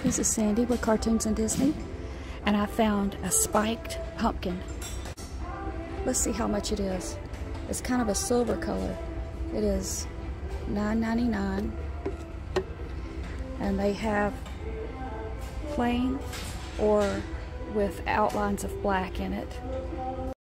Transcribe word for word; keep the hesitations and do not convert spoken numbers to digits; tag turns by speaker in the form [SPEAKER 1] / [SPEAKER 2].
[SPEAKER 1] This is Sandy with Cartoons and Disney, and I found a spiked pumpkin. Let's see how much it is. It's kind of a silver color. It is nine ninety-nine, and they have plain or with outlines of black in it.